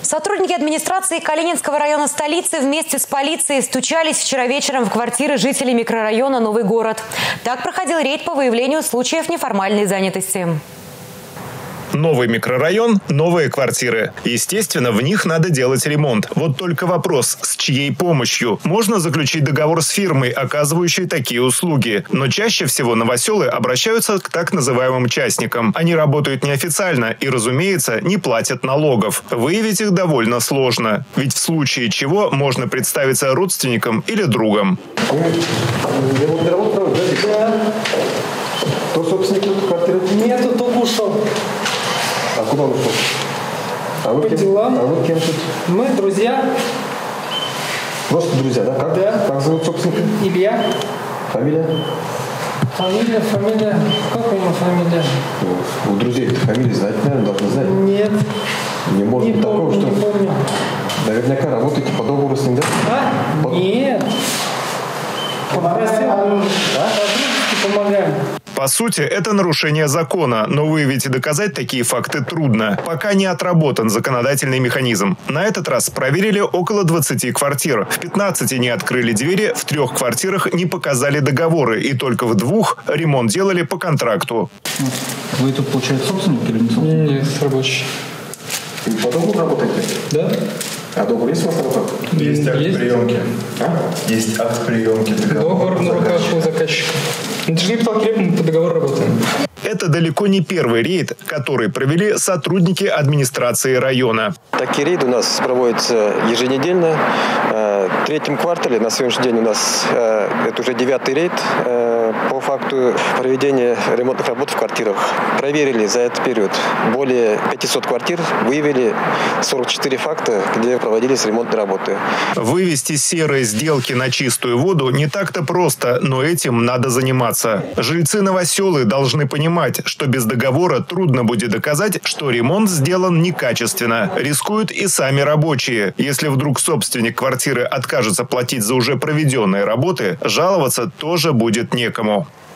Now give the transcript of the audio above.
Сотрудники администрации Калининского района столицы вместе с полицией стучались вчера вечером в квартиры жителей микрорайона «Новый город». Так проходил рейд по выявлению случаев неформальной занятости. Новый микрорайон, новые квартиры. Естественно, в них надо делать ремонт. Вот только вопрос, с чьей помощью? Можно заключить договор с фирмой, оказывающей такие услуги. Но чаще всего новоселы обращаются к так называемым частникам. Они работают неофициально и, разумеется, не платят налогов. Выявить их довольно сложно. Ведь в случае чего можно представиться родственникам или другом. Кто собственник квартиры? Нету, только ушел. А куда он ушел? А вы по делам. А вы кем тут? Мы друзья. Просто друзья, да? Как? Да. Как зовут собственника? Илья. Фамилия? Фамилия. Как у него фамилия? У друзей фамилии знать, наверное, должны знать. Нет. Не может быть такого, что... Не помню. Наверняка работаете по договору с ним, да? А? Нет. Попросил. По-дружески помогаем. По сути, это нарушение закона, но выявить и доказать такие факты трудно. Пока не отработан законодательный механизм. На этот раз проверили около 20 квартир. В 15 не открыли двери, в 3 квартирах не показали договоры, и только в 2 ремонт делали по контракту. Вы тут, получается, собственник или не собственник? Нет, рабочий. И по договору работаете? Да. А договор есть у вас на руках? Есть акт приемки. Есть акт приемки. Договор на руках у заказчика. Это же не Птолкреп, мы по договору работаем. Это далеко не первый рейд, который провели сотрудники администрации района. Такие рейды у нас проводятся еженедельно. В 3-м квартале на сегодняшний день у нас это уже 9-й рейд по факту проведения ремонтных работ в квартирах. Проверили за этот период более 500 квартир, выявили 44 факта, где проводились ремонтные работы. Вывести серые сделки на чистую воду не так-то просто, но этим надо заниматься. Жильцы новоселы должны понимать, что без договора трудно будет доказать, что ремонт сделан некачественно. Рискуют и сами рабочие. Если вдруг собственник квартиры откажется платить за уже проведенные работы, жаловаться тоже будет некому.